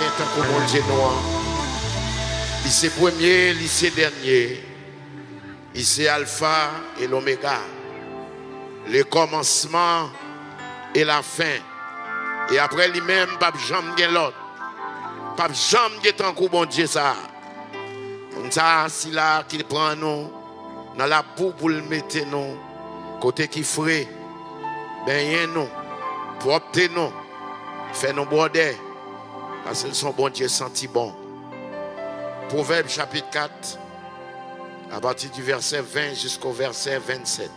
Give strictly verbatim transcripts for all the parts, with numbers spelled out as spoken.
matin, tant que mon Dieu noir. Lycée premier, lycée dernier. Lycée alpha et l'oméga. Le commencement et la fin. Et après lui-même, pas jamais gen l'autre. Pas jamais gen tant que bon Dieu ça. Comme ça, si là qu'il prend nous dans la boue pour le mettre nous côté qui frais. Ben nous, propre nous, fait nous border. Parce que son bon Dieu senti bon. Proverbe chapitre quatre, à partir du verset vingt jusqu'au verset vingt-sept.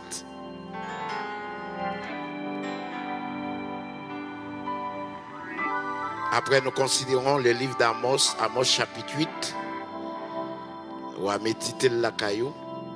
Après, nous considérons le livre d'Amos, Amos chapitre huit. On va méditer la caillou.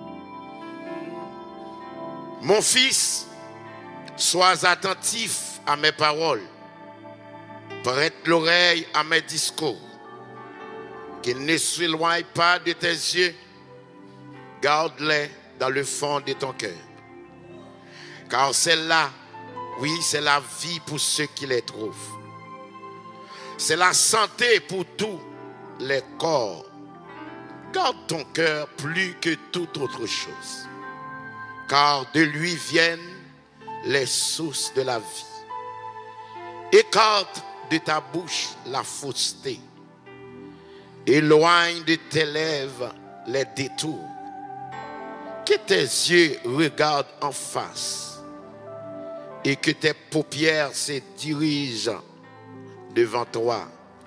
Mon fils, sois attentif à mes paroles. Prête l'oreille à mes discours. Qu'ils ne s'éloignent pas de tes yeux. Garde-les dans le fond de ton cœur. Car celle-là, oui, c'est la vie pour ceux qui les trouvent. C'est la santé pour tous les corps. Garde ton cœur plus que toute autre chose. Car de lui viennent les sources de la vie. Écarte de ta bouche la fausseté. Éloigne de tes lèvres les détours. Que tes yeux regardent en face et que tes paupières se dirigent devant toi.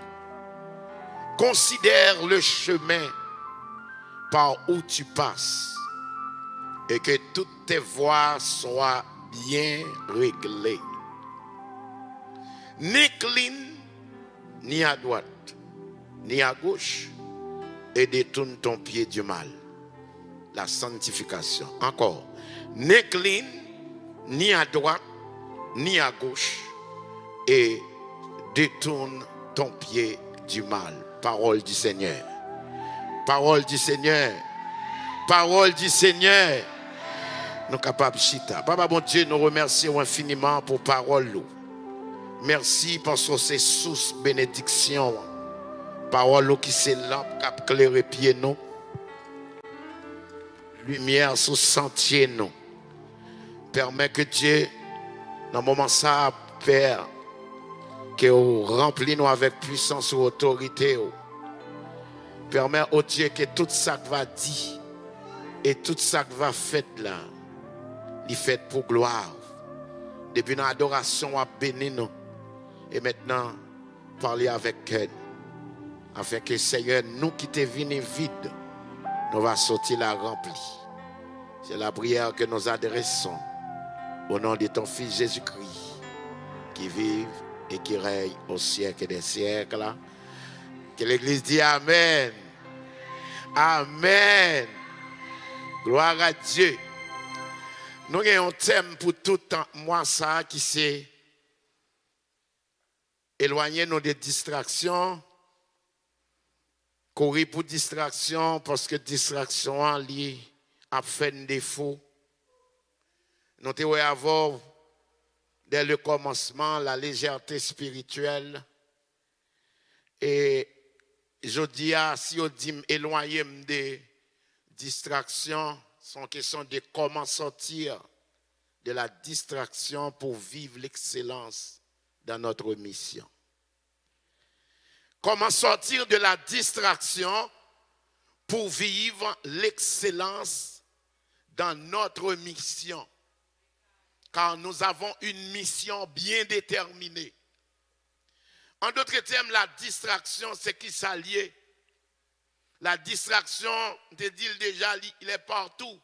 Considère le chemin par où tu passes et que toutes tes voies soient bien réglées. N'incline ni à droite ni à gauche et détourne ton pied du mal. La sanctification. Encore. N'incline ni à droite ni à gauche et détourne ton pied du mal. Parole du Seigneur. Parole du Seigneur. Parole du Seigneur. Nous capables chita. Papa bon Dieu, nous remercions infiniment pour parole. Merci parce que c'est source bénédiction. Parole qui c'est lampe qui a éclairé pied nous. Lumière sous sentier nous. Permet que Dieu, dans le moment ça, Père, que vous remplis nous avec puissance et autorité. Permet au Dieu que tout ça qui va dire et tout ça qui va faire là, il fait pour gloire. Depuis l'adoration à bénir nous. Et maintenant, parler avec elle. Afin que Seigneur, nous qui te venus vide, nous va sortir la remplie. C'est la prière que nous adressons au nom de ton Fils Jésus-Christ, qui vive et qui règne au siècle des siècles. Que l'Église dit Amen. Amen. Gloire à Dieu. Nous avons un thème pour tout temps, moi ça, qui c'est éloigner nous des distractions. Courir pour distraction parce que distraction a fait un défaut. Nous devons avoir dès le commencement la légèreté spirituelle. Et je dis, si on dit éloigner des distractions, c'est une question de comment sortir de la distraction pour vivre l'excellence dans notre mission. Comment sortir de la distraction pour vivre l'excellence dans notre mission. Car nous avons une mission bien déterminée. En d'autres termes, la distraction, c'est qui s'allie. La distraction, je dis déjà, il est partout.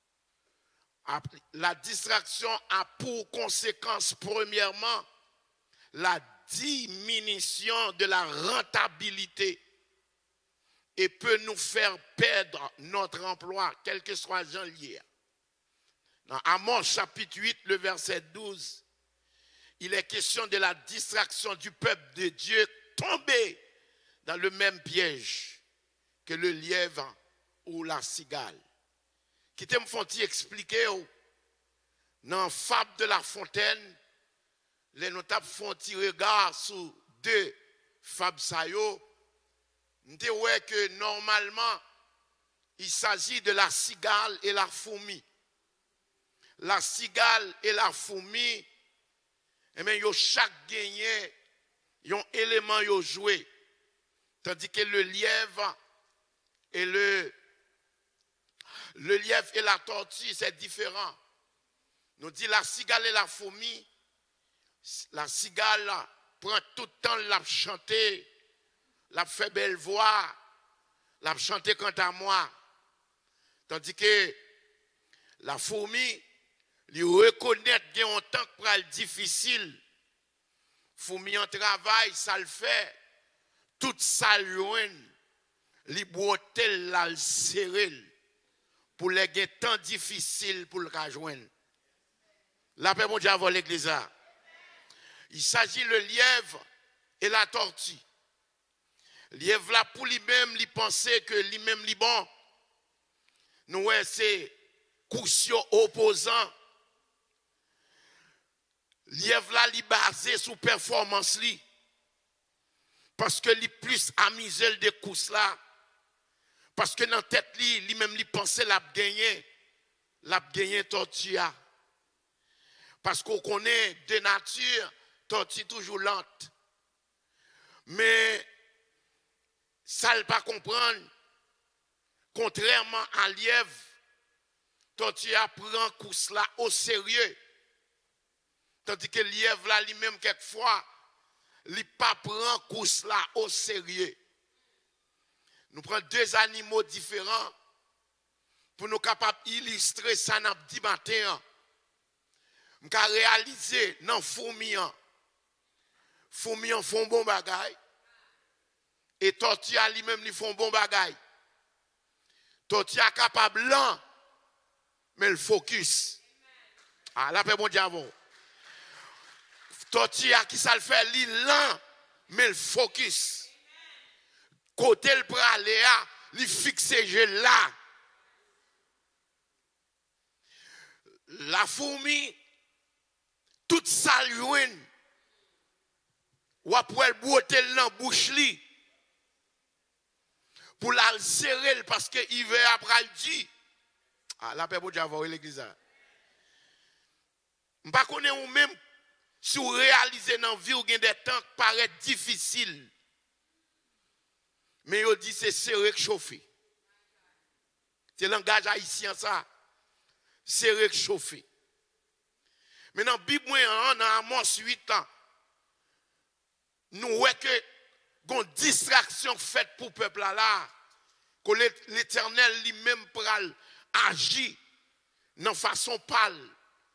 La distraction a pour conséquence, premièrement, la diminution de la rentabilité et peut nous faire perdre notre emploi, quel que soit Jean lié. Dans Amos chapitre huit, le verset douze, il est question de la distraction du peuple de Dieu tombé dans le même piège que le lièvre ou la cigale. Qui te me font-ils expliquer dans Fable de la Fontaine, les notables font-ils regard sur deux Fab Sayo, nous disons que normalement, il s'agit de la cigale et la fourmi. La cigale et la fourmi, eh bien, yo chaque gagné, yon élément yo joué. Tandis que le lièvre et le, le lièvre et la tortue, c'est différent. Nous dit la cigale et la fourmi, la cigale prend tout le temps la chanter, la fait belle voix, la chanter quant à moi. Tandis que la fourmi, lui reconnaître qu'il y a un temps pour elle difficile. Fourmi en travail, ça le fait. Tout ça loin, li brotel la le serrer pour les temps difficiles pour le rejoindre. La paix mon Dieu avant l'église. Il s'agit le lièvre et la tortue. Lièvre là pour lui-même, lui penser que lui-même lui bon. Nous c'est caution opposant. Lièvre là li basé sur performance li. Parce que li plus amusé de course là. Parce que dans tête li, lui même li pensait l'a gagner, l'a gagner tortue. Parce qu'on connaît de nature tortue toujours lente. Mais ça ne pas comprendre. Contrairement à lièvre, tortue prend course là au sérieux. Tandis que lièvre là lui-même quelquefois, il pas prend course là au sérieux. Nous prenons deux animaux différents pour nous capables d'illustrer ça dans le matin. Nous avons réalisé dans fourmi. Fourmi font bon bagay. Et tortue lui-même ils font bon bagay. Tortue est capable lent, mais le focus. Ah, là, c'est bon diable. Tortue qui ça le fait, li lent, mais le focus. Côté le pralé, li fixe je là. La fourmi, toute ça lui, ou après elle botter dans bouche li. Pour la serrer parce que hiver après le dit. Ah, la paix pour Dieu l'église. Je ne connais pas ou même si vous réalisez dans la vie, vous avez des temps qui paraissent difficiles. Mais vous dites c'est serré chauffer. C'est le langage haïtien ça. Serré chauffer. Mais dans la Bible, dans Amos huit ans, nous voyons que une distraction faite pour le peuple là, que l'Éternel lui-même pral agit de façon pâle.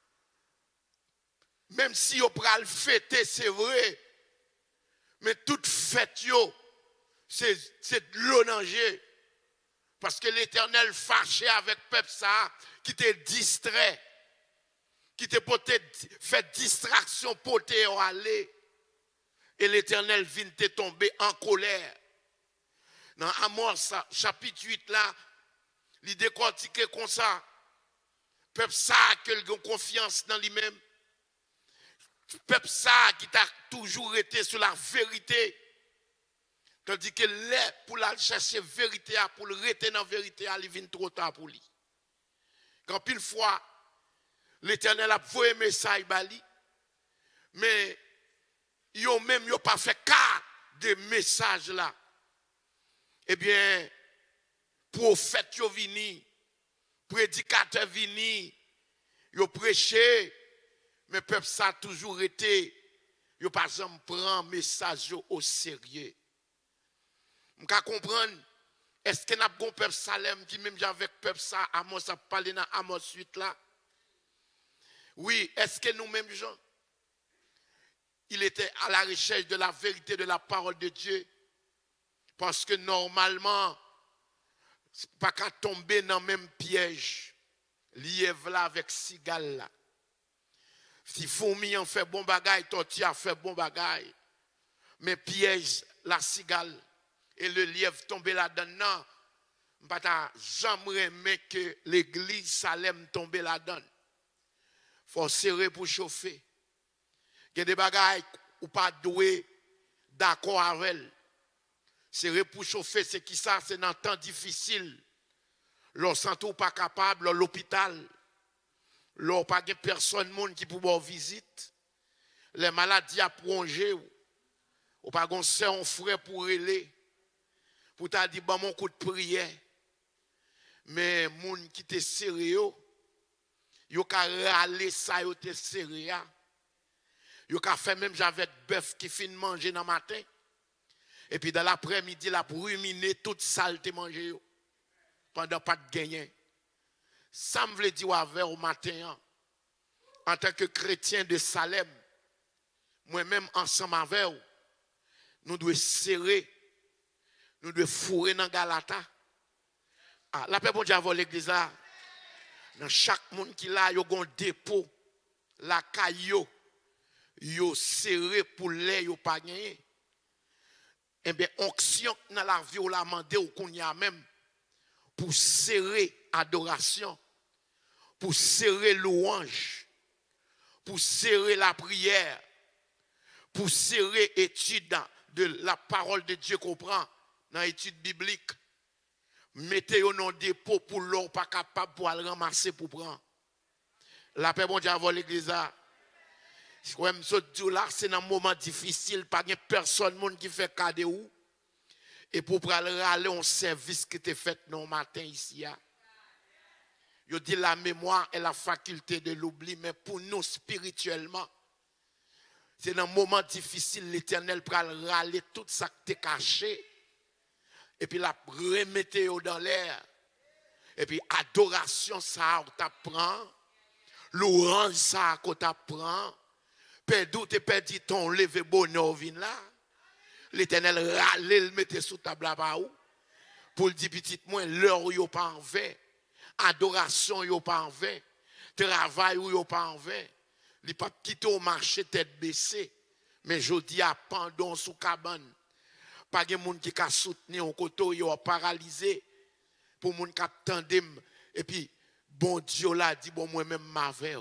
Même si on pral fêter, c'est vrai, mais toute fête, c'est de l'eau danger. Parce que l'Éternel fâché avec le peuple ça, qui te distrait, qui te peut-être fait distraction pour te aller. Et l'Éternel vient te tomber en colère. Dans Amos chapitre huit là, il décortique comme ça. Peuple ça qui a confiance dans lui-même. Peuple ça qui t'a toujours été sur la vérité. Tandis que là, pour la chercher vérité, pour le rester dans la vérité, il vient trop tard pour lui. Quand une fois, l'Éternel a envoyé un message, mais ils même yo pas fait cas de message là. Eh bien, prophète yo vini, prédicateur vini, yo prêché, mais peuple ça a toujours été, yo pas jamais prend message au sérieux. M'ka comprendre, est-ce que n'a bon peuple Salem qui même avec peuple ça, Amos a parlé dans Amos huit là? Oui, est-ce que nous-mêmes gens, il était à la recherche de la vérité de la parole de Dieu? Parce que normalement, c'est pas qu'à tomber dans le même piège. Lièvre là avec cigale là. Si fourmi en fait bon bagay, tortue a fait bon bagay. Mais piège la cigale et le lièvre tomber là-dedans. Je ne pas jamais que l'église Salem tombe là-dedans. Il faut serrer pour chauffer. Il y a des bagailles ou pas doué d'accord avec elle. C'est pour chauffer, c'est qui ça? C'est dans un temps difficile. Lorsqu'on n'est pas capable, à l'hôpital, lorsqu'on pas de personne monde qui peut voir visite, les maladies à prolonger, ou pas de soeur, un frère pour aller, pour t'a dit, bon, mon coup de prière. Mais les gens qui étaient sérieux, ils ont râlé ça, ils étaient sérieux. Ils ont fait même j'avais bœuf qui finit de manger dans le matin. Et puis dans l'après-midi, il a ruminé toute saleté mangée pendant pas de gagner. Ça me veut dire au matin, en tant que chrétien de Salem, moi-même ensemble avec vous, nous devons serrer, nous devons fourrer dans Galata. Ah, la paix bon Dieu avant l'église là. Dans chaque monde qui là, il y a un dépôt, la caillou, yo serré pour les yo pas gagné. Eh bien, onction dans la vie, on l'a demandé ou qu'on y a même pour serrer adoration, pour serrer louange, pour serrer la prière, pour serrer étude de la parole de Dieu qu'on prend dans l'étude biblique. Mettez-vous dans dépôt pour l'or pas capable pour le ramasser pour prendre. La paix bon Dieu avant l'église là. C'est un moment difficile, pas de personne qui fait cadeau ou. Et pour aller au service qui était fait non matin ici. Je dis la mémoire est la faculté de l'oubli, mais pour nous spirituellement, c'est un moment difficile, l'Éternel pour râler tout ça qui est caché. Et puis la remettre dans l'air. Et puis adoration ça t'apprend. Louange ça qu'on t'apprend. Perdou te perdu ton levé bonheur vin là. L'Éternel râle le mettait sous table là où pour le dire petit moins l'heure yo pas en vain. Adoration yo pas en vain. Travail yo pas en vain. Li pas quitter au marché tête baissée. Mais jodi a pendant sous cabane. Pas de monde qui ka soutenir au côté yo paralysé pour monde qui tandem et puis bon Dieu là dit bon moi même m'avait.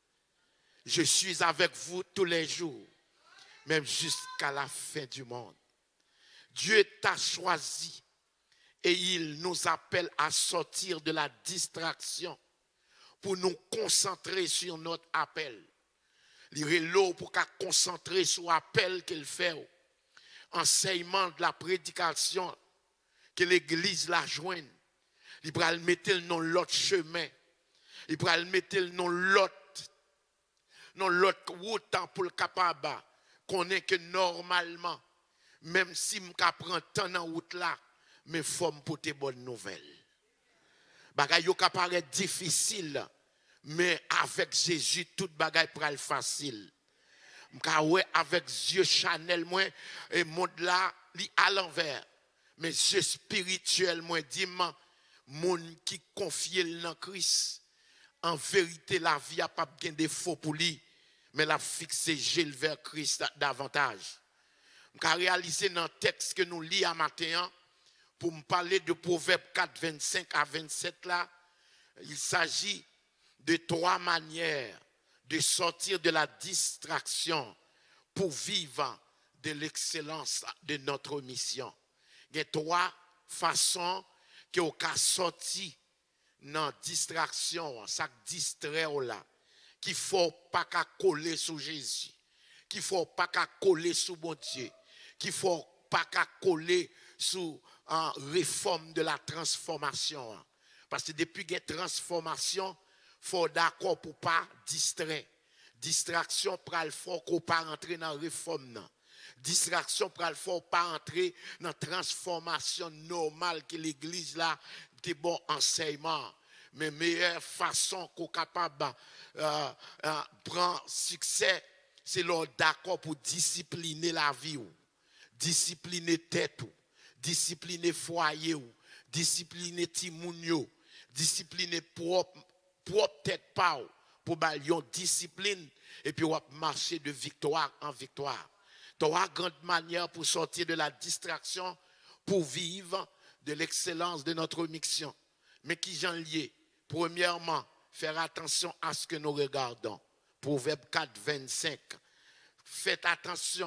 Je suis avec vous tous les jours, même jusqu'à la fin du monde. Dieu t'a choisi et il nous appelle à sortir de la distraction pour nous concentrer sur notre appel. Lire l'eau pour qu'à concentrer sur l'appel qu'il fait. Enseignement de la prédication que l'église la joigne. Il va le mettre dans l'autre chemin. Il va le mettre dans l'autre non l'autre route pour le capable connaît que normalement même si m'ka prend temps dans route là mais faut me porter bonne nouvelle bagay yo ka paraît difficile mais avec Jésus toute bagay pral facile m'ka ouais avec Dieu Chanel moi et monde là li à l'envers mais Dieu spirituel moi dit monde qui confie dans Christ en vérité la vie a pas bien défaut pour lui mais la fixer Gilles vers Christ davantage. Je vais réaliser dans le texte que nous lisons à matin pour me parler de Proverbe quatre, vingt-cinq à vingt-sept là. Il s'agit de trois manières de sortir de la distraction pour vivre de l'excellence de notre mission. Il y a trois façons que vous pouvez sortir dans la distraction, ça distrait là. Qu'il ne faut pas qu'à coller sur Jésus, qu'il ne faut pas qu'à coller sur mon Dieu, qu'il ne faut pas qu'à coller sur la réforme de la transformation. Parce que depuis qu'il y a transformation, il faut d'accord pour ne pas distraire. Distraction pour le faire qu'on ne pas rentrer dans la réforme. Distraction pour le faire pas entrer dans la transformation normale que l'église là, des bons enseignements. Mais meilleure façon qu'on est capable de euh, euh, prendre succès, c'est leur d'accord pour discipliner la vie, ou, discipliner tête, ou, discipliner foyer, ou, discipliner timounio, discipliner propre, propre tête pas, pour balion discipline, et puis on va marcher de victoire en victoire. Trois grandes manières pour sortir de la distraction, pour vivre de l'excellence de notre mission. Mais qui j'en lié? Premièrement, faire attention à ce que nous regardons. Proverbe quatre, vingt-cinq. Faites attention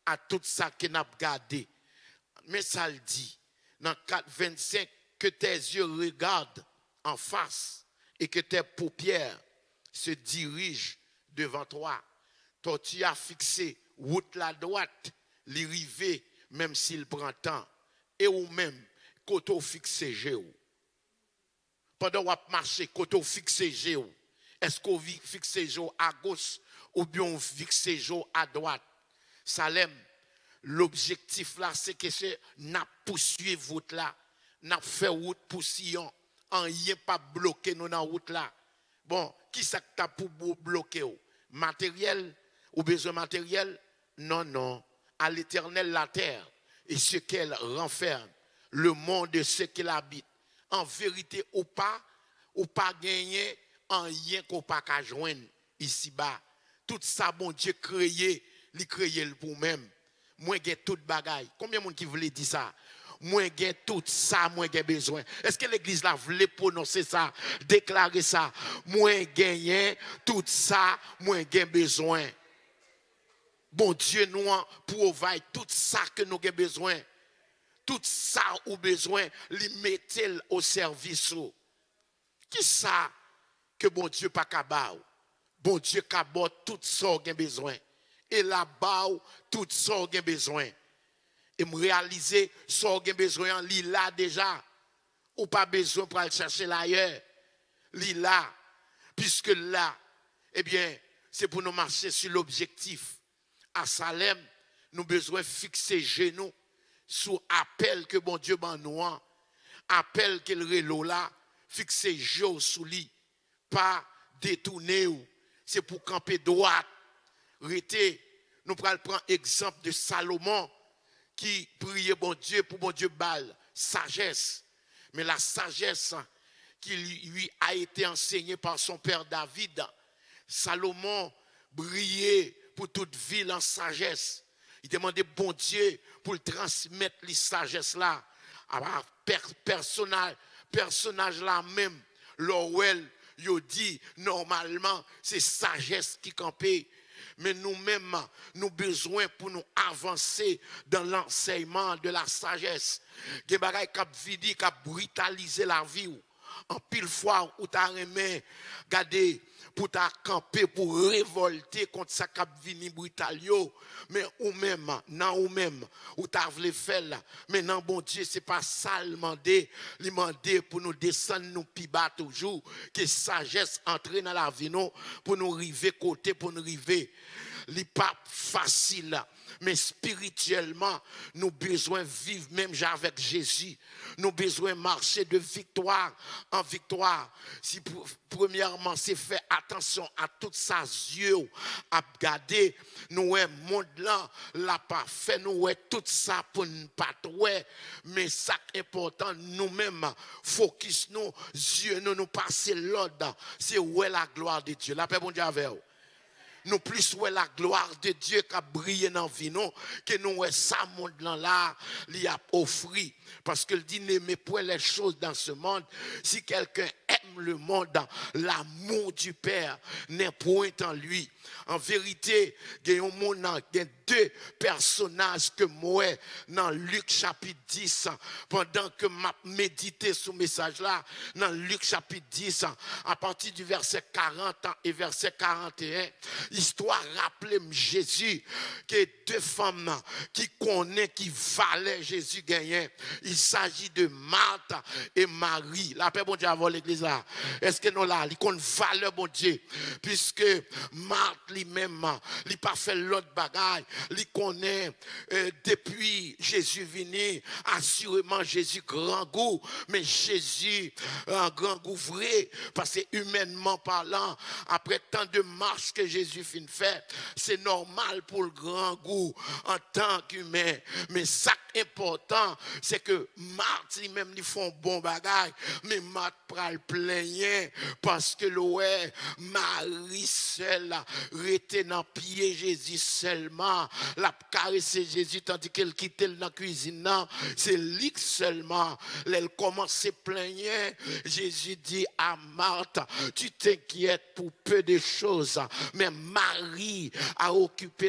à tout ça que n'a gardé. Mais ça le dit dans quatre vingt-cinq que tes yeux regardent en face et que tes paupières se dirigent devant toi. Toi tu as fixé route la droite, l'irivé même s'il prend temps et ou même côté fixé géo. Pendant qu'on marche côté fixé géo. Est-ce qu'on fixe géo à gauche ou bien on fixe géo à droite? Salem, l'objectif là, c'est que c'est n'a poursuivre route là, n'a fait route pour Sion, en rien pas bloqué nous dans route là. Bon, qui ça que t'as pour bloquer? Matériel ou besoin matériel? Non, non. À l'Éternel la terre et ce qu'elle renferme, le monde et ce qu'elle habite. En vérité ou pas, ou pas gagner en rien qu'on pas qu'à joindre ici-bas. Tout ça, bon Dieu créé, il créé pour même. Moi, j'ai toute bagaille. Combien de monde qui voulait dire ça? Moi, j'ai tout ça, moi, j'ai besoin. Est-ce que l'église là voulait prononcer ça, déclarer ça? Moi, j'ai tout ça, moi, j'ai besoin. Bon Dieu nous provide tout ça que nous avons besoin. Tout ça ou besoin, li mettez au service. Qui ça que bon Dieu pas capable? Bon Dieu capable tout ça qu'on a besoin. Et là-bas, tout ça qu'on a besoin. Et me réaliser ça qu'on a besoin, li là déjà. Ou pas besoin pour aller chercher l'ailleurs. Li là. Puisque là, eh bien, c'est pour nous marcher sur l'objectif. À Salem, nous avons besoin de fixer genoux sous appel que bon Dieu ban nous. Appel que le relo là, fixer genoux sous lui. Pas détourner ou. C'est pour camper droite. Rester. Nous prenons prendre exemple de Salomon qui priait bon Dieu pour bon Dieu balle. Sagesse. Mais la sagesse qui lui a été enseignée par son père David. Salomon brillait pour toute ville en sagesse. Il demandait bon Dieu pour le transmettre les sagesse là. À per, personnage, personnage là même, l'Orwell, il dit normalement c'est sagesse qui campait. Mais nous-mêmes, nous avons besoin pour nous avancer dans l'enseignement de la sagesse. Des bagages qui ont vidi, qui ont brutalisé la vie. En pile fois où tu as aimé, regardez, pour ta camper, pour révolter contre ça qui vini brutalio, mais ou même, non ou même, ou t'as voulu faire là, mais non bon Dieu, c'est pas ça le demander, le demander pour nous descendre, nous pi bas toujours, que sagesse entre dans la vie, nous, pour nous river côté, pour nous river. Ce n'est pas facile, mais spirituellement, nous avons besoin de vivre même avec Jésus. Nous avons besoin de marcher de victoire en victoire. Si premièrement, c'est faire attention à tout ça, yeux, à regarder, nous le monde là, l'a pas fait, nous tout ça pour ne pas trouver. Mais ça qui est important, nous-mêmes, focus nous, yeux, nous nous passer l'ordre. C'est où est la gloire de Dieu. La paix, bon Dieu avec vous. Nous plus ouais la gloire de Dieu qui a brillé dans la vie, non, que nous ouais ça monde là, lui a offert. Parce qu'il dit, n'aimez point les choses dans ce monde. Si quelqu'un aime le monde, l'amour du Père n'est point en lui. En vérité, il y a un monde, il y a deux personnages que moi, dans Luc chapitre dix, pendant que je méditais sur ce message-là, dans Luc chapitre dix, à partir du verset quarante et verset quarante et un, l'histoire rappelait Jésus, que deux femmes qui connaissent, qui valaient Jésus gagnait. Il s'agit de Marthe et Marie. La paix, bon Dieu, avant l'église là. Est-ce que nous là, il connaît valeur, bon Dieu, puisque Marthe lui-même, il n'a pas fait l'autre bagaille, il connaît euh, depuis Jésus venu, assurément Jésus grand goût, mais Jésus un grand goût vrai, parce que humainement parlant, après tant de marches que Jésus fin fait, c'est normal pour le grand goût en tant qu'humain. Mais ça qui est important, c'est que Marthe lui-même lui font bon bagage, mais Marthe pral plaigner parce que l'oué Marie seule était dans pied Jésus seulement, la caresser Jésus tandis qu'elle quittait dans la cuisine, c'est lui seulement. Elle commence à plaigner. Jésus dit à Marthe, tu t'inquiètes pour peu de choses, mais Marie a occupé la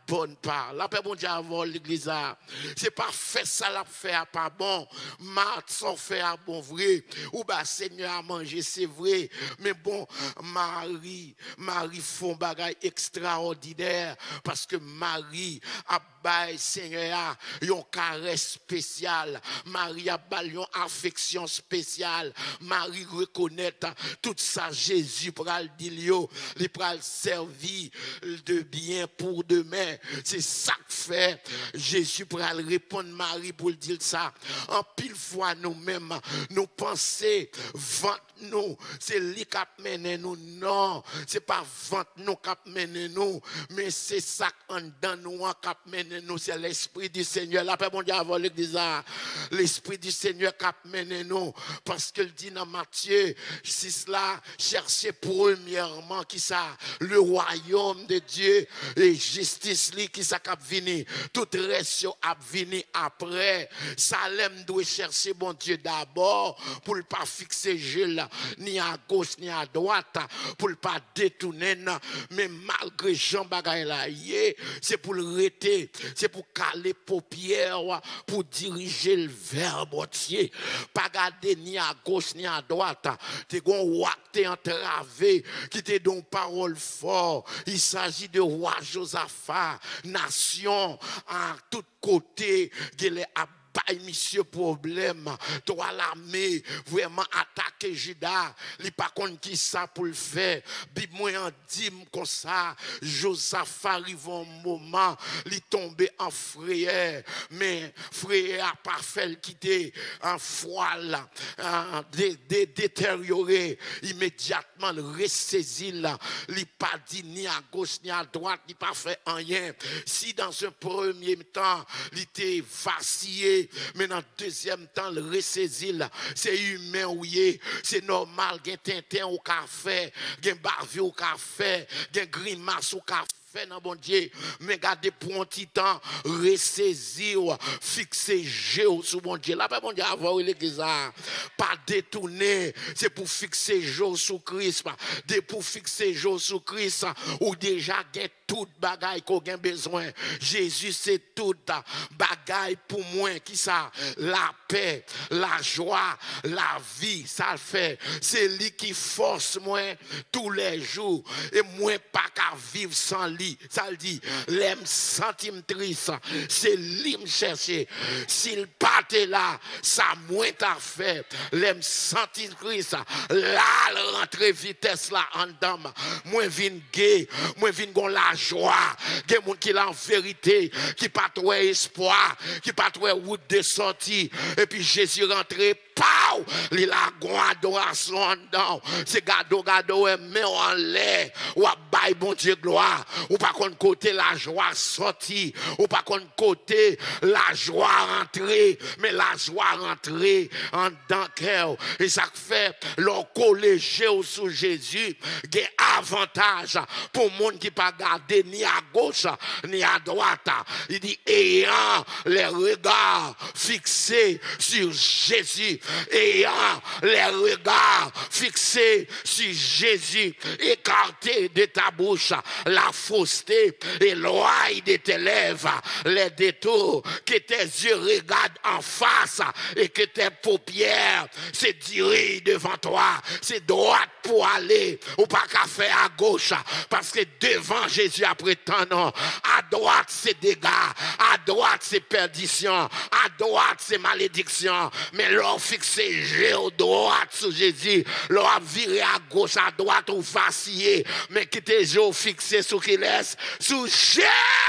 bonne part. La paix, bon Dieu, avant l'église, c'est pas fait ça, la fait à pas bon. Mat, sans fait à bon vrai. Ou bah, Seigneur a mangé, c'est vrai. Mais bon, Marie, Marie font bagaille extraordinaire. Parce que Marie a bail, Seigneur, yon caresse spéciale. Marie a bail, yon affection spéciale. Marie reconnaît tout ça, Jésus pral dilio, il pral servi de bien pour demain. C'est ça que fait. Jésus pral répondre Marie pour dire ça. En pile fois nous-mêmes, nous pensons, vente nous, c'est lui qui a mené nous. Non, c'est pas vente nous qui a mené nous, mais c'est ça en dedans nous qui a mené nous. C'est l'Esprit du Seigneur. La paix, mon Dieu, avant l'église, l'Esprit du Seigneur qui a mené nous. Parce qu'il dit dans Matthieu, si cela, cherchez premièrement qui ça, le royaume de Dieu et justice li qui ça cap venir. Tout reste a venir après. Salem doit chercher bon Dieu d'abord pour ne pas fixer Gilles ni à gauche ni à droite pour ne pas détourner. Mais malgré Jean Bagay là, c'est pour le rester, c'est pour caler paupières, pour diriger le vers Dieu. Pas garder ni à gauche ni à droite. T'es gon roi t'es entravé, qui te donne parole fort. Il s'agit de roi Josaphat, nation à tous côtés, qui est à monsieur problème, toi l'armée vraiment attaquer Juda, li pas contre qui ça pour le faire. Bible moi en dit comme ça, Josaphat arrive un moment, il tombé en frayeur, mais frayeur a pas fait le quitter en foile, en dé, dé, détérioré, immédiatement le ressaisi là, il pas dit ni à gauche ni à droite, il pas fait rien. Si dans un premier temps, il était vacillé, mais dans le deuxième temps, le ressaisir, c'est humain, oui, c'est normal, il y a tintin au café, il y a barvi au café, il y a grimace au café. Non, bon Dieu, mais gardez pour un petit temps, ressaisir, fixer Géo sur bon Dieu. Là, bon Dieu, avoir l'église, pas détourner, c'est pour fixer Géo sur Christ, pour fixer Géo sur Christ, ou déjà gain toute bagaille qu'on a besoin. Jésus, c'est toute bagaille pour moi, qui ça? La paix, la joie, la vie, ça le fait. C'est lui qui force moi tous les jours, et moi pas qu'à vivre sans lui. Ça le dit, l'aime centime triste, c'est lui me chercher. S'il partait là, ça moins t'a fait. L'aime centime triste, là, le rentre vitesse là en dedans. Moi, vin gay, moi, vin gon la joie. Il y a des gens qui en vérité, qui pas trop espoir, qui pas trop route de sortie. Et puis Jésus rentré, pau, il a gon adoration en dedans. C'est gado, gado, mais en l'air, ou à bail bon Dieu gloire. Ou pas qu'on côté la joie sortie, ou pas qu'on côté la joie rentrée, mais la joie rentrée en dans cœur. Et ça fait l'on collégé sous Jésus, il y a avantage pour monde qui pas garder ni à gauche ni à droite. Il dit ayant les regards fixés sur Jésus, ayant les regards fixés sur Jésus, écarté de ta bouche la fausseté et l'oreille de tes lèvres, les détours, que tes yeux regardent en face et que tes paupières se dirigent devant toi. C'est droite pour aller, ou pas qu'à faire à gauche, parce que devant Jésus après tant non, à droite c'est dégâts, à droite c'est perdition, à droite c'est malédiction, mais l'on fixe géo droite sur Jésus, l'on a viré à gauche, à droite ou vacillé, mais qui tes yeux fixés sur qui laisse, sous Jésus.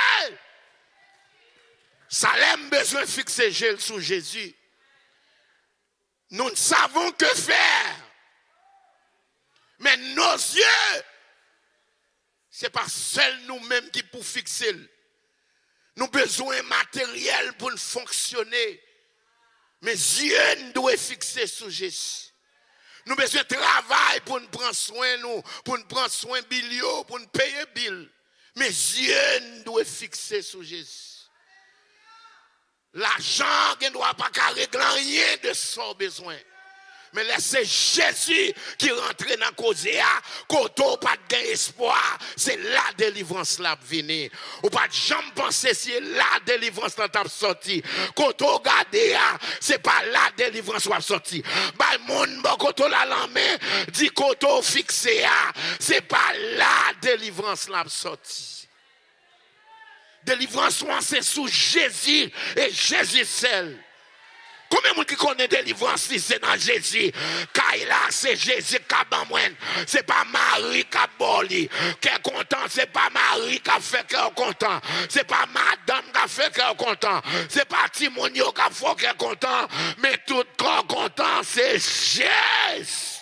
Ça l'aime besoin de fixer Jésus sous Jésus. Nous ne savons que faire. Mais nos yeux, ce n'est pas seuls nous-mêmes qui pour fixer. Nous avons besoin de matériel pour fonctionner. Mais yeux doivent fixer sur Jésus. Nous avons besoin de travail pour nous prendre soin, nous, pour nous prendre soin de bilio, pour nous payer bill. Mais yeux doivent fixer sur Jésus. L'argent ne doit pas régler rien de son besoin. Mais laissez Jésus qui rentre dans la cause, quand on pas d'espoir, c'est la délivrance là venir. Ou pas de jamais penser si la délivrance là t'a sorti. Quand on regarde, c'est pas la délivrance qui va sortir. Bah monde quand on la main, dit quand on fixé, c'est pas la délivrance là sorti. Délivrance c'est sous Jésus et Jésus seul. Combien de gens qui connaissent délivrance si c'est dans Jésus? Kaila, c'est Jésus qui a besoin. Ce n'est pas Marie qui a boli. Qui est content, ce n'est pas Marie qui a fait qu'elle est content. Ce n'est pas madame qui a fait qu'elle est content. Ce n'est pas Timonio qui a fait qu'elle est content. Mais tout corps content, c'est Jésus.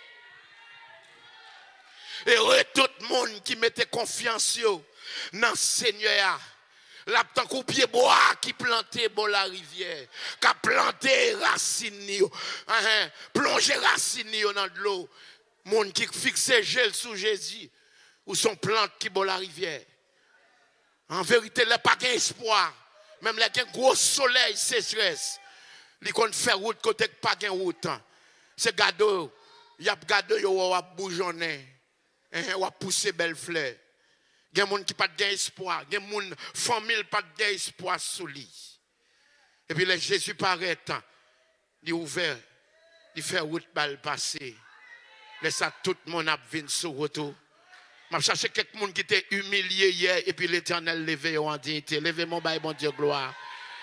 Et tout le monde qui mettait confiance dans le Seigneur. La tant pied bois qui plantait bon la rivière, qui a planté racine, plongé racine dans de l'eau, monde qui fixe gel sous Jésus, ou son plante qui bon la rivière. En vérité, il n'y a pas d'espoir. Même là, il y a un gros soleil, sécheresse. Il qu'on fait route côté pas de route. C'est gado, il y a gado yo a bougeonner, ou a pousser belle fleur. Il y a des gens qui n'ont pas d'espoir. Il y a des gens, famille qui n'ont pas d'espoir sous lui. Et puis, le Jésus paraît, il est ouvert, il fait route balle passer. Laisse tout le monde venir sur retour. Je cherche quelqu'un qui était humilié hier et puis l'Éternel levé en dignité. Levez mon bail, mon Dieu, gloire.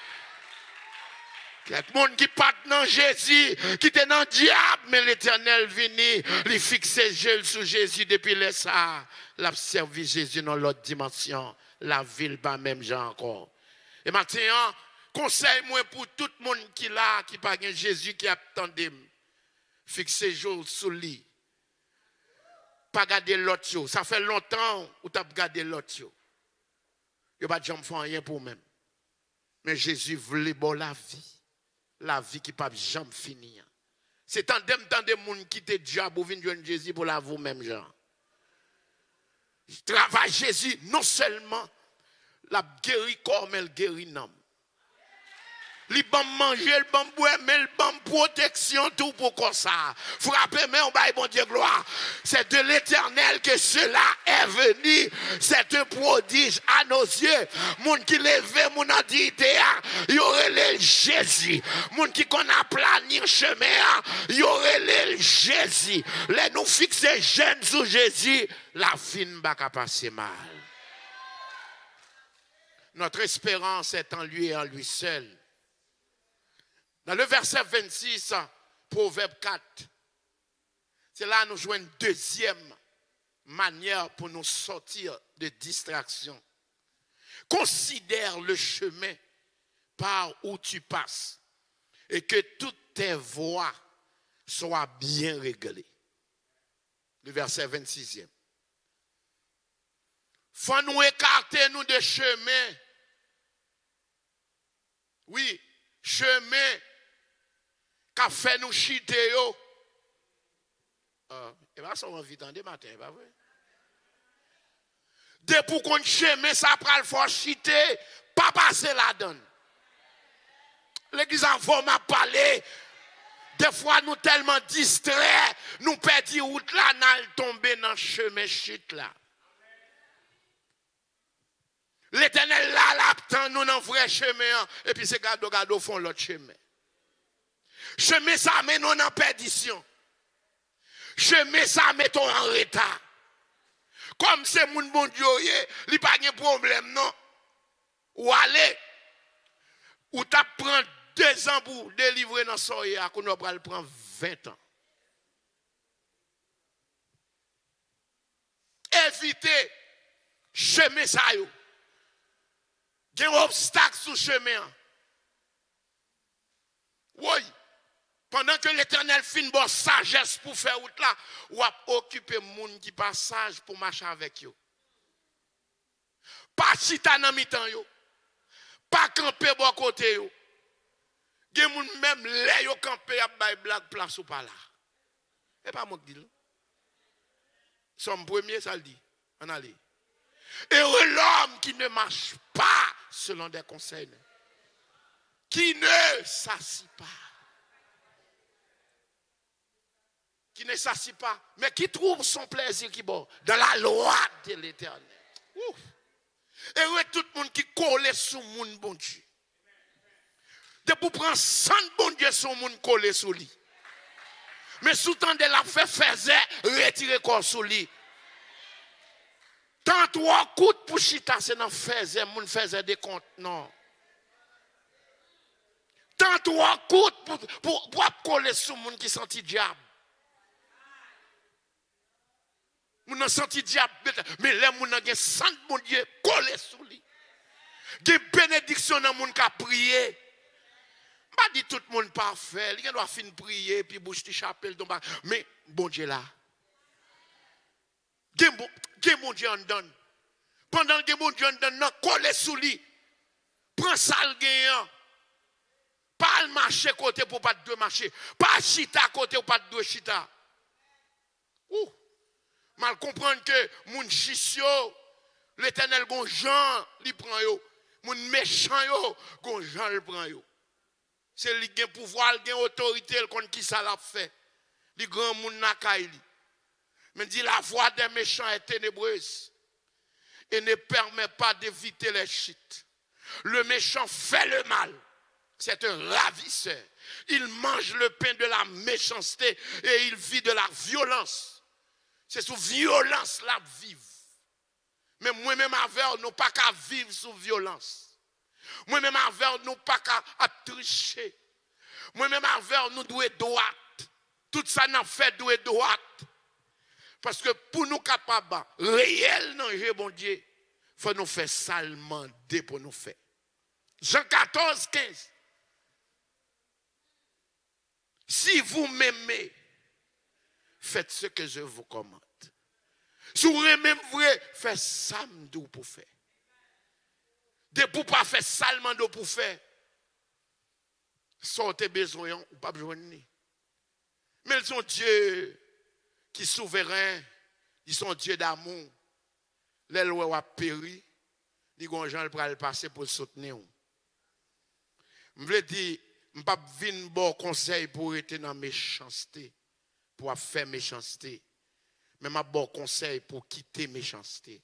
Quelqu'un qui part dans Jésus, qui était dans le diable, mais l'Éternel venu, il fixait Jésus sous Jésus depuis le ça. L'a servi Jésus dans l'autre dimension. La ville, pas même genre encore. Et maintenant, conseil moi pour tout le monde qui là, qui pas Jésus qui attendait, fixez Jésus sous lui. Pas garder l'autre. Ça fait longtemps où tu as gardé l'autre. Il n'y a pas de gens qui font rien pour même. Mais Jésus voulait bon la vie. La vie qui ne peut jamais finir. C'est tant de temps de monde qui te diable pour venir joindre Jésus pour la vous-même, genre. Travail Jésus, non seulement la guéri corps, mais le guéri l'âme. Il va manger, il va boire, mais il va protection tout pour comme ça. Frappez, mais on va bon Dieu gloire. C'est de l'Éternel que cela est venu. C'est un prodige à nos yeux. Moun qui lève, moun a dit, il y aurait le Jésus. Moun qui qu'on a plané chemin, il y aurait le Jésus. Les nous fixer jeunes sous Jésus, la fin va passer mal. Notre espérance est en lui et en lui seul. Dans le verset vingt-six, Proverbe quatre, c'est là que nous jouons une deuxième manière pour nous sortir de distraction. Considère le chemin par où tu passes et que toutes tes voies soient bien réglées. Le verset vingt-six. Faut nous écarter nous de chemin. Oui, chemin qu'a fait nous chiter yo. Euh, et bien ça on vit dans des matins, pas vrai? Dès pour qu'on chemin ça prend le fort chiter, pas passer la donne. L'église en forme à parler. Des fois nous tellement distraits, nous perdons route là, nous tomber dans le chemin chute là. L'Éternel là, là, nous dans le vrai chemin, et puis c'est gado gado font l'autre chemin. Chemin ça met nous en perdition. Chemin ça met nous en retard. Comme c'est mon bon Dieu, il n'y a pas de problème, non. Ou aller, ou tu prends deux ans pour délivrer dans son soya, qu'on va prendre vingt ans. Évitez chemin ça yo. Il y a un obstacle sur le chemin. Oui. Pendant que l'Éternel fait une bonne sagesse pour faire route là, ou a occupé les gens qui passent pour marcher avec eux. Pas chita dans mi-temps yo. Pas camper bon côté yo. Des gens même les yo camper à bay blague place ou pas là. Et pas moi qui dis. Son premier ça le dit. On allait. Et l'homme qui ne marche pas selon des conseils, qui ne s'assit pas. qui ne s'assit pas, mais qui trouve son plaisir qui bon dans la loi de l'Éternel. Et oui, tout le monde qui colle sur mon bon Dieu. De pour prendre cent bon Dieu sur mon collé sur lui. Mais sous temps de la fait faisait retirer corps sur lui. Tant trois coups pour chita, c'est dans faisait, mon faisait des comptes, non. Tant trois coups pour, pour, pour coller sur mon qui sentit diable. Moun nan senti diable, mais les moun nan gen sant bon Dieu collé sur lui. Gen bénédiction dans moun ka prier. Pas dit tout le monde parfait, il doit fin prier puis bouche ti chapelle tombe, mais bon Dieu là. Gen bon gen bon Dieu en donne. Pendant que bon Dieu en donne, collé sur lui. Prends ça le gagnant. Pas le marcher côté pour pas de marcher, pas chita côté pour pas de chita. Ouh. Mal comprendre que moun jisyo, l'Éternel gon Jean li prend yo, moun méchant yo, gon Jean le prend yo. C'est li gen pouvoir, li gen autorité, le kon qui ça l'a fait. Li grand moun nakay li. Mais dit la voix des méchants est ténébreuse et ne permet pas d'éviter les chutes. Le méchant fait le mal. C'est un ravisseur. Il mange le pain de la méchanceté et il vit de la violence. C'est sous violence la vive. Mais moi-même avec nous pas qu'à vivre sous violence. Moi-même avec nous pas qu'à tricher. Moi-même avec nous doit droite. Tout ça n'a fait doit droite. Parce que pour nous capables réel danger bon Dieu, faut nous faire salement dé pour nous faire. Jean quatorze, quinze. Si vous m'aimez, faites ce que je vous commande. Si vous aimez vrai, faites ça pour faire. De pour pas faire salement pour faire. Sortez besoin ou pas besoin. Mais ils sont Dieu qui est souverain, ils sont Dieu d'amour. Les lois ont péri, les gens pour le passer pour le soutenir. Je veux dire, je ne peux pas venir bon conseil pour être dans la méchanceté, pour faire méchanceté. Mais je bon conseil pour quitter méchanceté.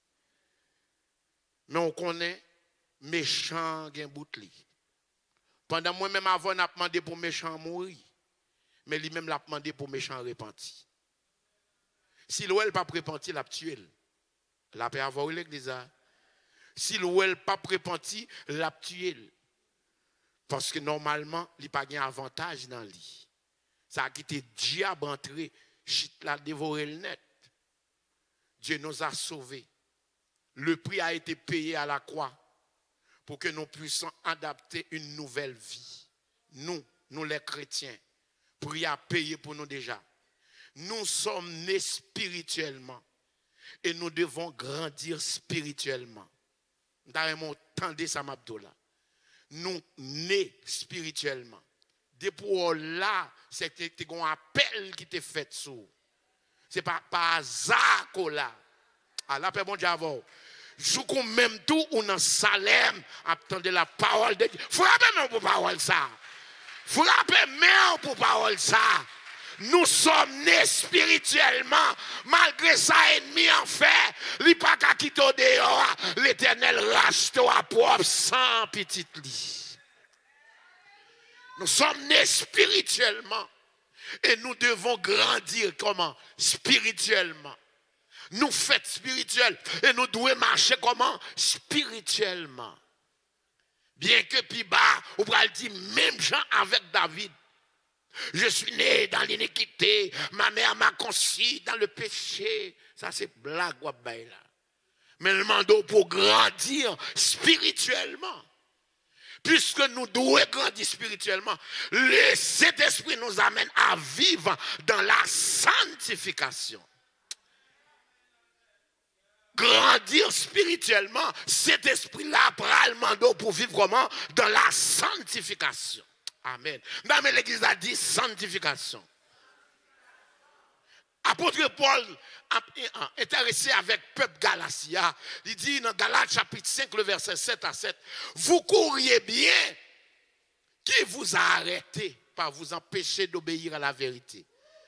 Mais on connaît méchant gen boutli. Pendant moi-même avant, on a demandé pour méchant mourir. Mais lui-même l'a demandé pour méchant repenti. Si l'ouel n'a pas repenti, il a tué. La paix avoir l'église. Si l'ouel n'a pas repenti, il a tué. Parce que normalement, il n'y a pas d'avantage dans lui. Ça a quitté diable entré, chit l'a dévoré le net. Dieu nous a sauvés. Le prix a été payé à la croix pour que nous puissions adapter une nouvelle vie. Nous, nous les chrétiens, prix a payé pour nous déjà. Nous sommes nés spirituellement et nous devons grandir spirituellement. Nous tendez ça m'abdoula. Nous nés spirituellement. Depuis là, c'est un appel qui t'est fait sur. Ce n'est pas par hasard qu'on l'a. Allah paix bon Dieu avant. Joue même tout ou dans Salem, attendez la parole de Dieu. Frappez même pour parole ça. Frappez même pour parole ça. Nous sommes nés spirituellement. Malgré ça, ennemi en fait. Li pas qu'à quitter dehors. L'Éternel rachète à propre sans petite lit. Nous sommes nés spirituellement. Et nous devons grandir comment? Spirituellement. Nous faits spirituels. Et nous devons marcher comment? Spirituellement. Bien que plus bas, on va dire même gens avec David. Je suis né dans l'iniquité. Ma mère m'a conçu dans le péché. Ça c'est blague. Mais le mandat pour grandir spirituellement. Puisque nous devons grandir spirituellement, le Saint-Esprit nous amène à vivre dans la sanctification. Grandir spirituellement, cet esprit-là prend le mandat pour vivre comment? Dans la sanctification. Amen. Dans l'église a dit sanctification. Apôtre Paul, intéressé avec le peuple Galatia, il dit dans Galates chapitre cinq, le verset sept à sept, vous courriez bien, qui vous a arrêté par vous empêcher d'obéir à la vérité.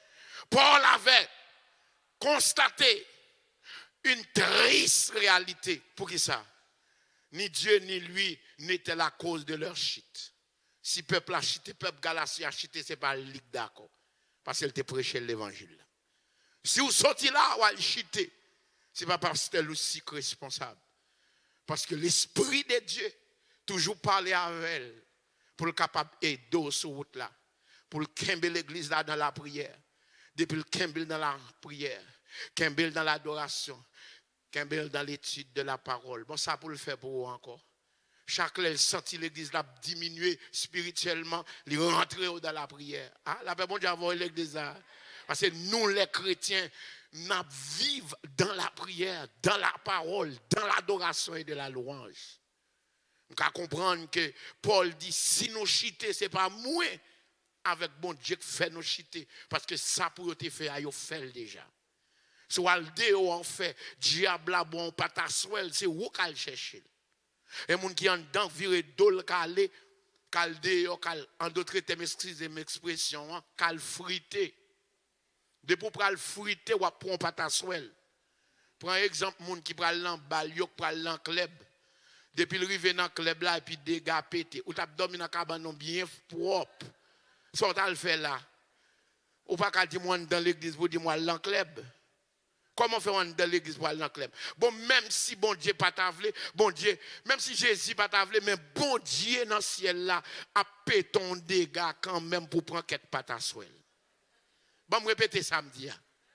Paul avait constaté une triste réalité. Pour qui ça? Ni Dieu ni lui n'étaient la cause de leur chute. Si le peuple a chuté, le peuple Galatie a chuté, ce n'est pas le d'accord. Parce qu'il te prêché l'évangile. Si vous sortez là, vous allez chuter. Ce n'est pas parce que c'est aussi responsable. Parce que l'Esprit de Dieu toujours parler avec elle pour le capable d'aider sur route là. Pour le camber l'église là dans la prière. Depuis le camber dans la prière. Camber dans l'adoration. Camber dans l'étude de la parole. Bon, ça pour le faire pour vous encore. Chaque fois, senti l'église là diminuer spirituellement, il rentrer dans la prière. Ah, la paix, bon Dieu, avoir l'église là. Parce que nous, les chrétiens, nous vivons dans la prière, dans la parole, dans l'adoration et de la louange. Nous devons comprendre que Paul dit, si nous chiter, ce n'est pas moins avec bon Dieu qui fait nous chiter. Parce que ça, pour te faire, il fait déjà. Soit le déo en fait, diable a bon pataswell, c'est où qu'elle cherche. Et moun qui en dedans vire dol calé, cal déo, cal en d'autres termes, excusez m'expression, cal frité. De pour pral frité ou prend pataswell. Prends exemple moun qui pral lan bal, yo pral lan club. Depuis le rive dans club là et puis dégâts pété, ou t'a dormi dans cabane bien propre. Ça t'a le fait là. Ou pas qu'à dire moi dans l'église pour dire moi lan club. Comment faire dans l'église pour aller dans le club? Bon, même si bon Dieu pas t'avlé, bon Dieu, même si Jésus pas t'avlé, mais bon Dieu dans le ciel là, a pété ton dégât quand même pour prendre quelque pataswell. Bon, je répéter samedi.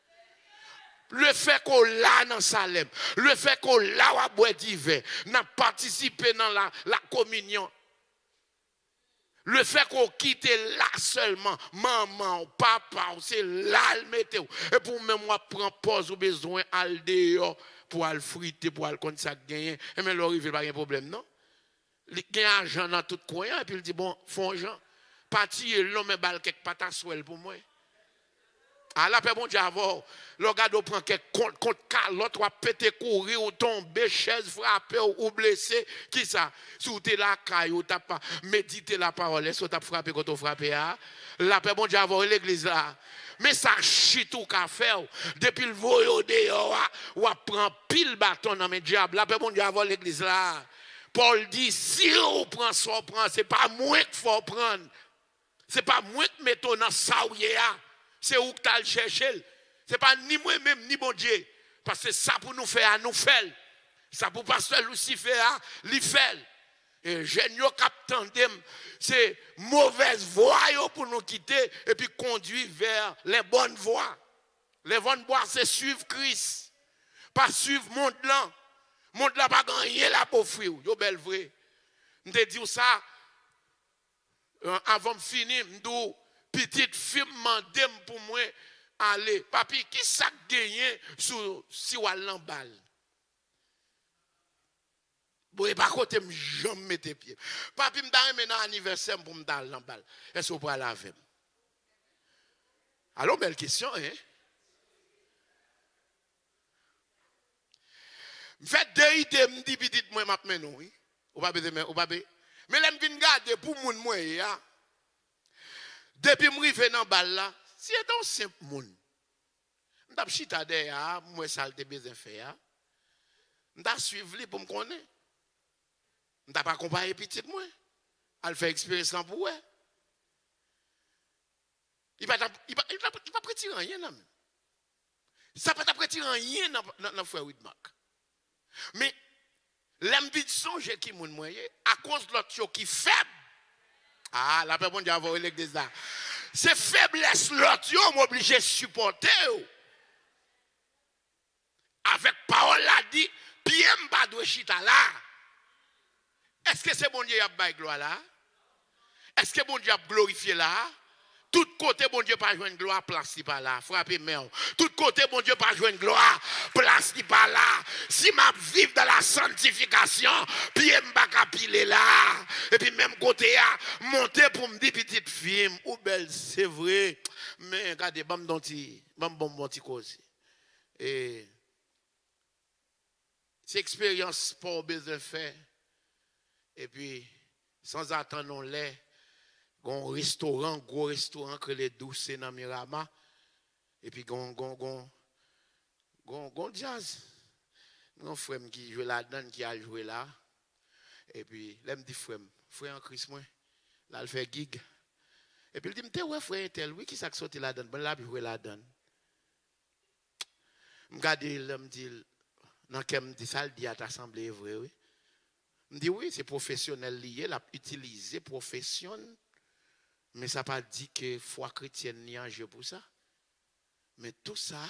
Le fait qu'on l'a dans Salem, le fait qu'on l'a à boire d'hiver, n'a participé dans la, la communion. Le fait qu'on quitte là seulement, maman, papa, c'est là le météo. Et pour même moi, prendre pause ou besoin al dehors pour aller friter, pour aller comme ça gagner. Et mais l'arrivée, il n'y a pas de problème, non? Il y a un argent dans tout coin, et puis il dit, bon, font gens, parti l'homme et balle quelque pataswell pour moi. Ah là, bon Dieu, avant, le gars doit prendre quelque compte, compte calotte, ou péter, courir, ou tomber, chaise, frapper, ou blesser. Qui ça? Si vous êtes là, ou t'as pas médité la parole, est-ce que tu as frappé quand tu as frappé? Là, bon Dieu, avant l'église là. Mais ça chute ou qu'a fait. Depuis le voyou dehors, ou prend pile bâton dans mes diables. Là, bon Dieu, avant l'église là. Paul dit, si on prend ça, on prend, c'est pas moi qu'il faut prendre. C'est pas moi qui mettons dans ça ou c'est où que tu as le chercher. Ce n'est pas ni moi-même, ni mon Dieu. Parce que ça pour nous faire, nous faire. Ça pour pasteur Lucifer, lui faire. Et géniaux captandem, c'est mauvaise voie pour nous quitter et puis conduire vers les bonnes voies. Les bonnes voies, c'est suivre Christ. Pas suivre monde là. Monde là pas gagner là pour frère. Yo belle vrai. Je te dis ça avant de finir, je dis petite fille mandem pour moi aller. Papi, qui ça gagné sur si ou l'emballe? Bon, par contre, je me mets pieds. Papi, me donne maintenant anniversaire pour me donner l'emballe. Est-ce que vous pouvez laver? Alors, belle question, hein? Je fais deux idées, je dis petite moi, je m'appelle oui. Ou pas besoin, ou pas besoin. Mais là, je viens garder pour moun moi, ya. Depuis que je suis dans le bal là, si c'est un simple monde, je suis chita derrière, moi, ça a besoin de faire. Je suis suivi pour me connaître. Je ne pas accompagné petit moi. Elle fait expérience là pour eux. Il ne va pas prêter rien. Ça ne va pas prêter rien dans le frère Widmark. Mais l'ambition qui est moyen, à cause de l'autre qui est faible, ah, la personne qui a envoyé l'église là, c'est faiblesse l'autre, m'oblige à supporter. Avec parole là dit, bien pas de chita là. Est-ce que c'est bon Dieu qui a baillé gloire là? Est-ce que bon Dieu a glorifié là? Tout côté, bon Dieu, pas jouer une gloire, place pas là. Frappez main. Tout côté, bon Dieu, pas jouer une gloire, place pas là. Si ma vive dans la sanctification, puis m'ba capiler là. Et puis même côté, monter pour me dire petite fille, ou belle, c'est vrai. Mais regardez, bam donti, bam bon bon petit cause. Et c'est expérience pour besoin faire. Et puis, sans attendre, on l'est. Un restaurant, gros restaurant que les douces dans Mirama. Et puis, gon, gon, gon, gon, gon jazz. Mon frère qui joue là-dedans, qui a joué là. Et puis, là, me dit, frère, frère en Christ, moi, là, il fait gig. Et puis, il dit, ouais, frère, tel, oui, qui s'est sorti là-dedans? Bon, là, il joue là-dedans. Je regarde, il me dit, non, qu'elle me dit ça, il dit à t'assembler, vrai, oui. Je me dit, oui, c'est professionnel lié, l'a utilisé, profession. Mais ça n'a pas dit que foi chrétienne n'y a un jeu pour ça. Mais tout ça,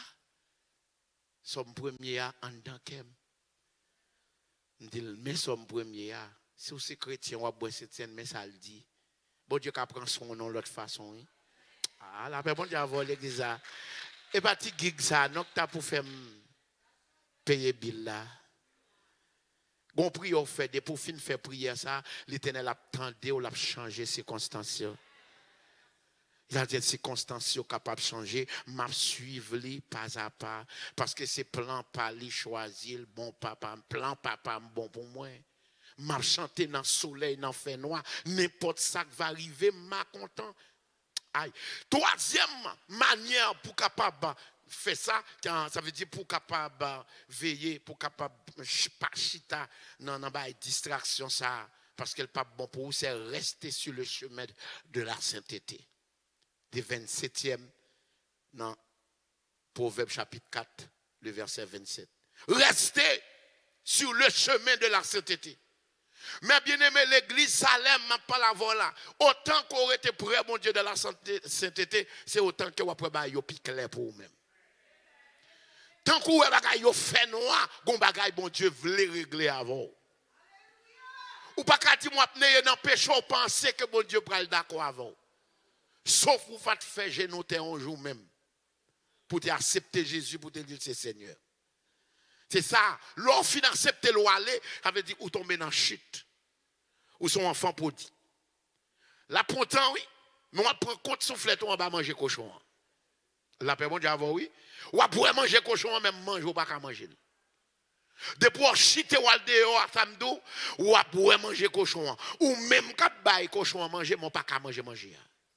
son premier en tant qu'elle. Je me dit, mais son premier, si vous êtes chrétien, vous avez cette scène, mais ça le dit. Bon Dieu qui prend son nom de l'autre façon. Oui. Ah, la paix, bon Dieu a volé l'église. Et pas petit gig ça, non, tu as pour faire payer bill là. Bon prière fait, des pour fin faire prière ça, l'Éternel a tendu ou l'a changé circonstances. Il a des circonstances capables de changer, m'a suivre li pas à pas parce que c'est plan pas li choisir bon papa, plan papa bon pour moi. M'a chanter dans le soleil, dans le fait noir, n'importe ça qui va arriver, m'a content. Aïe. Troisième manière pour capable faire ça, ça veut dire pour capable veiller, pour capable pas chita dans la distraction ça, parce qu'elle pas bon pour vous, c'est rester sur le chemin de la sainteté. Des vingt-septième dans Proverbe chapitre quatre, le verset vingt-sept. Restez sur le chemin de la sainteté. Mais bien aimé, l'église Salem, ma pas la voilà. Autant qu'on aurait été prêt, mon Dieu, de la sainteté, c'est autant que vous pouvez faire plus clair pour vous-même. Tant que vous avez fait noir, vous avez bon Dieu voulait régler avant. Ou pas qu'à dire, moi, dans le péché, vous pensez que bon Dieu prend d'accord avant. Sauf vous faites faire génoter un jour même. Pour accepter Jésus, pour te dire c'est Seigneur. C'est ça. Lorsqu'on accepte le aller, ça veut dire ou tomber dans la chute. Ou son enfant maudit. Là, pourtant, oui. Mais on prend compte soufflet, on va manger cochon. La paix, bon Dieu, avant, oui. Ou va manger cochon, même manger, ou pas qu'à manger. Depuis on chite ou al dehors à samedi, ou va manger cochon. Ou même quand bail cochon à manger, mon pas qu'à manger, manger.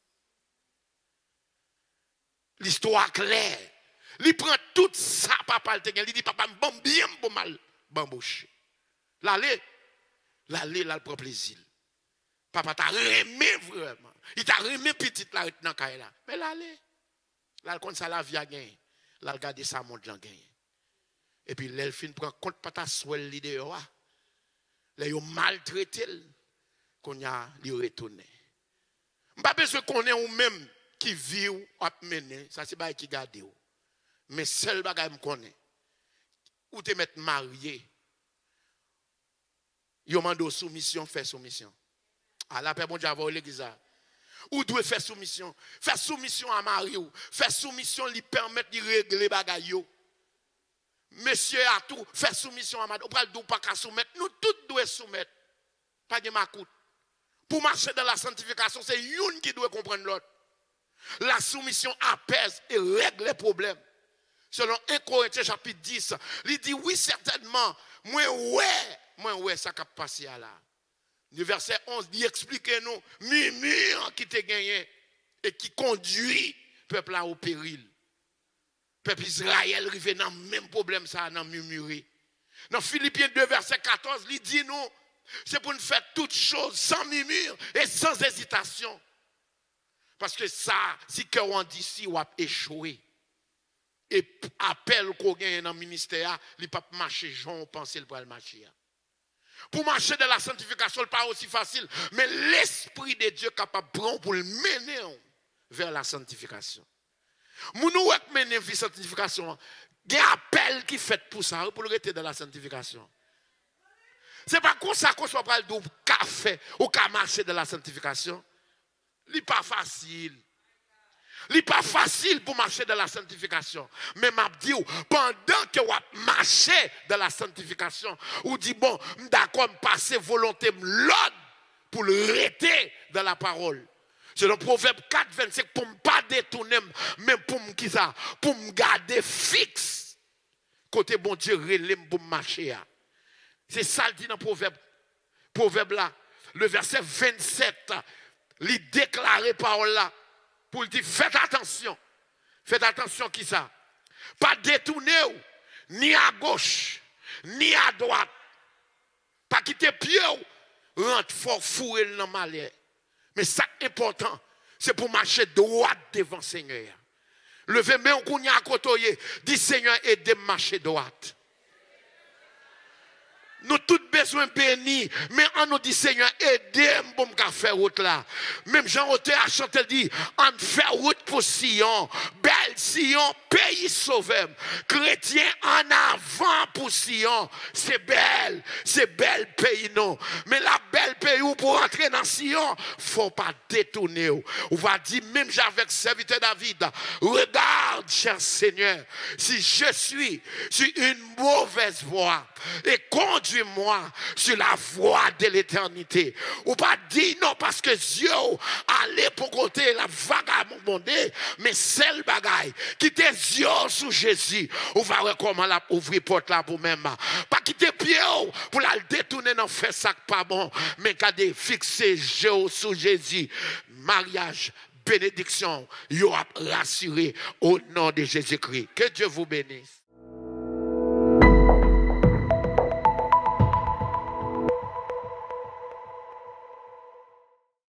L'histoire claire. Il prend tout ça, papa, il dit, papa, bon bien pour mal, bambouche. L'aller, l'aller, là, il prend plaisir. Papa t'a remis vraiment. Il t'a remis petit là, dans le là. Mais l'aller, là, quand ça la vie a gagné, là, regardez ça, monte là, gagné. Et puis, l'elfine prend compte, pas ta souel l'idée, là, il a maltraité, qu'on y a, il retourné. Je ne pas besoin qu'on ait ou même qui vit ou a mené, ça c'est pas qui garde ou. Mais seul bagay me connaît. Ou te mettre marié. Yo mando soumission, faire soumission. À la paix bon Dieu avoir l'église. Ou doit faire soumission. Faire soumission à mari ou. Faire soumission lui permettre de régler bagay yo. Monsieur a tout, faire soumission à madame. Ou pas pas qu'à soumettre. Nous tous doit soumettre. Pas de macoute. Pour marcher dans la sanctification, c'est une qui doit comprendre l'autre. La soumission apaise et règle les problèmes. Selon un Corinthiens chapitre dix, il dit oui certainement, moi ouais, moi ouais ça qui passé à là. Le verset onze dit expliquez-nous murmure qui t'a gagné et qui conduit le peuple là au péril. Le peuple Israël arrive dans le même problème ça dans murmurer. Dans Philippiens deux verset quatorze, il dit nous c'est pour nous faire toutes choses sans murmure et sans hésitation. Parce que ça, si qu'on dit si on a échoué, et appel qu'on gagne dans le ministère, il ne peut pas marcher, j'en pense pour le marcher. Pour marcher dans la sanctification, ce n'est pas aussi facile, mais l'Esprit de Dieu est capable de prendre pour le mener vers la sanctification. Nous nous mener vers la sanctification, il y a un appel qui est fait pour ça, pour le rester dans la sanctification. Ce n'est pas comme ça qu'on soit pas le café ou qu'à marcher dans la sanctification. Ce n'est pas facile. Ce n'est pas facile pour marcher dans la sanctification. Mais m'a dit, pendant que vous marchez dans la sanctification, vous dites, bon, d'accord, passer volonté l'ordre pour le rester dans la parole. C'est le Proverbe quatre, vingt-cinq, pour ne pas détourner, mais pour me qui ça, pour me garder fixe. Côté bon Dieu, relève pour marcher. C'est ça le dit dans le Proverbe. Proverbe là, le verset vingt-sept, il déclaré parole là. Pour dire, faites attention. Faites attention qui ça. Pas détourner ni à gauche, ni à droite. Pas quitter pied rentre fort fourrer dans malheur. Mais ça important, c'est pour marcher droit devant le Seigneur. Levez main on à côté, dit Seigneur aidez-moi marcher droite. Nous tous besoin bénis, mais on nous dit Seigneur, aidez-moi pour me faire route là. Même Jean-Auteur a chanté dit, on fait route pour Sion, belle Sion, pays sauvé. Chrétien en avant pour Sion, c'est belle, c'est belle pays non. Mais la belle pays pour entrer dans Sion, faut pas détourner. On va dire même avec serviteur David, regarde cher Seigneur, si je suis sur une mauvaise voie et conduis moi sur la voie de l'éternité. Ou pas dire non parce que Dieu allait pour côté la vagabondée, mais celle bagaille qui tes yeux sous Jésus, on va voir comment la ouvrir porte là pour même. Pas quitter pied pour la détourner dans faire ça pas bon, mais qu'à fixer Dieu sous Jésus. Mariage, bénédiction, il a rassuré au nom de Jésus-Christ. Que Dieu vous bénisse.